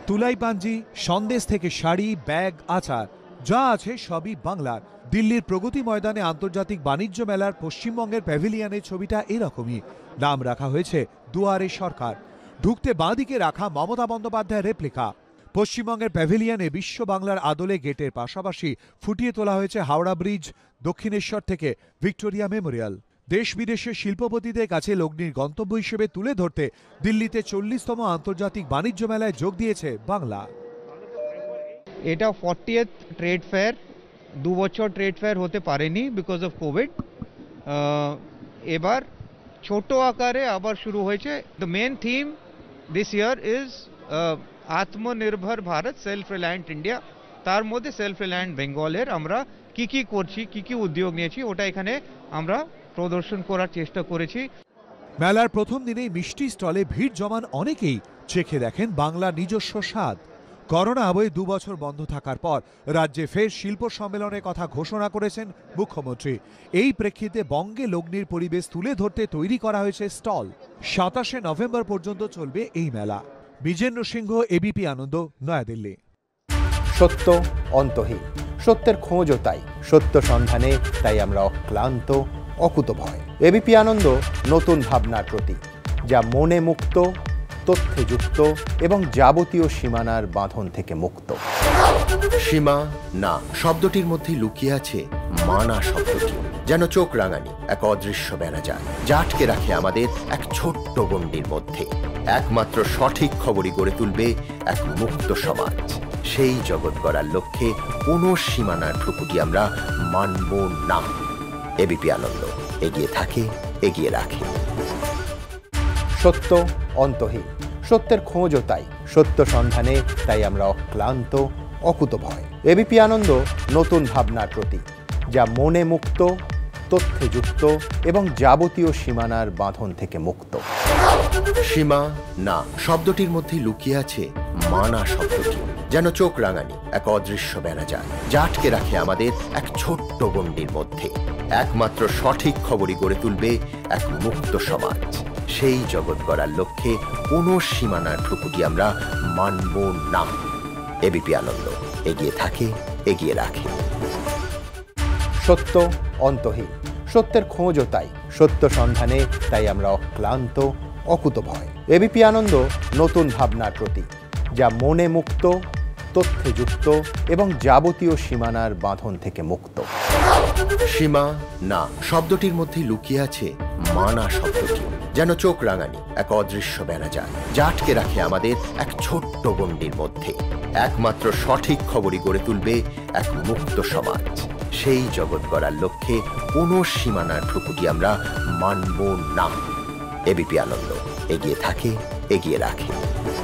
তুলাই পাঞ্জি, সন্দেশ থেকে শাড়ি, ব্যাগ, আচার যা আছে সবই বাংলার। দিল্লির প্রগতি ময়দানে আন্তর্জাতিক বাণিজ্য মেলার পশ্চিমবঙ্গের প্যাভিলিয়নের ছবিটা এরকমই। নাম রাখা হয়েছে দুয়ারে সরকার। ঢুকতে বাঁদিকে রাখা মমতা বন্দ্যোপাধ্যায়ের রেপ্লিকা। পশ্চিমবঙ্গের প্যাভিলিয়নে বিশ্ব বাংলার আদলে গেটের পাশাপাশি ফুটিয়ে তোলা হয়েছে হাওড়া ব্রিজ, দক্ষিণেশ্বর থেকে ভিক্টোরিয়া মেমোরিয়াল। দেশ বিদেশের শিল্পপতিদের কাছে লগ্নির গন্তব্য হিসেবে তুলে ধরতে দিল্লিতে 40তম আন্তর্জাতিক বাণিজ্য মেলায় যোগ দিয়েছে বাংলা। এটা 40th ট্রেড ফেয়ার। 2 বছর ট্রেড ফেয়ার হতে পারেনি বিকজ অফ কোভিড। এবার ছোট আকারে আবার শুরু হয়েছে। The main theme this year is Atmanirbhar Bharat, self reliant India. তার মধ্যে সেলফ রিলায়েন্ট বেঙ্গলের আমরা কি কি করছি, কি কি উদ্যোগ নিয়েছি, ওটা এখানে আমরা প্রদর্শন করার চেষ্টা করেছি। মেলার প্রথম দিনেই মিষ্টি স্টলে ভিড় জমান অনেকেই চেখে দেখেন বাংলার নিজস্ব স্বাদ। করোনা আবহে 2 বছর বন্ধ থাকার পর রাজ্যে ফের শিল্প সম্মেলনের কথা ঘোষণা করেছেন মুখ্যমন্ত্রী। এই প্রেক্ষিতে বঙ্গে লগ্নির পরিবেশ তুলে ধরতে তৈরি করা হয়েছে স্টল। 27শে নভেম্বর পর্যন্ত চলবে এই মেলা। বিজেন্দ্র সিংহ, এবিপি আনন্দ, নয়াদিল্লি। সত্য অন্তহীন, সত্যের খোঁজও তাই, সত্য সন্ধানে তাই আমরা অক্লান্ত, অকুতভয়। এবিপি আনন্দ নতুন ভাবনার প্রতীক, যা মনে মুক্ত, তথ্যে যুক্ত এবং যাবতীয় সীমানার বাঁধন থেকে মুক্ত। সীমা না শব্দটির মধ্যে লুকিয়ে আছে মানা শব্দটি, যেন চোখ রাঙানি এক অদৃশ্য বেড়াজাল, যা আটকে রাখে আমাদের এক ছোট্ট গণ্ডির মধ্যে। একমাত্র সঠিক খবরই গড়ে তুলবে এক মুক্ত সমাজ। সেই জগৎ গড়ার লক্ষ্যে কোনো সীমানার ঠুকুটি আমরা মানব না। এবিপি আনন্দ এগিয়ে থাকে, এগিয়ে রাখে। সত্য অন্তহীন, সত্যের খোঁজও তাই, সত্য সন্ধানে তাই আমরা অক্লান্ত, অকুতভয়। এবিপি আনন্দ নতুন ভাবনার প্রতীক, যা মনে মুক্ত, তথ্যে যুক্ত এবং যাবতীয় সীমানার বাঁধন থেকে মুক্ত। সীমা না শব্দটির মধ্যে লুকিয়ে আছে মানা শব্দটি, যেন চোখ রাঙানি এক অদৃশ্য বেড়াজাল, যা আটকে রাখে আমাদের এক ছোট্ট গণ্ডির মধ্যে। একমাত্র সঠিক খবরই গড়ে তুলবে এক মুক্ত সমাজ। সেই জগৎ গড়ার লক্ষ্যে কোনো সীমানার ঠুকুটি আমরা মানব না। এবিপি আনন্দ এগিয়ে থাকে, এগিয়ে রাখে। সত্য অন্তহীন, সত্যের খোঁজও তাই, সত্য সন্ধানে তাই আমরা অক্লান্ত, অকুতভয়। এবিপি আনন্দ নতুন ভাবনার প্রতীক, যা মনে মুক্ত, তথ্যে যুক্ত এবং যাবতীয় সীমানার বাঁধন থেকে মুক্ত। সীমা না শব্দটির মধ্যে লুকিয়ে আছে মানা শব্দটি, যেন চোখ রাঙানি এক অদৃশ্য বেড়াজাল, যা আটকে রাখে আমাদের এক ছোট্ট গণ্ডির মধ্যে। একমাত্র সঠিক খবরই গড়ে তুলবে এক মুক্ত সমাজ। সেই জগৎ গড়ার লক্ষ্যে কোনো সীমানার ঠুকুটি আমরা মানব না। এবিপি আনন্দ এগিয়ে থাকে, এগিয়ে রাখে।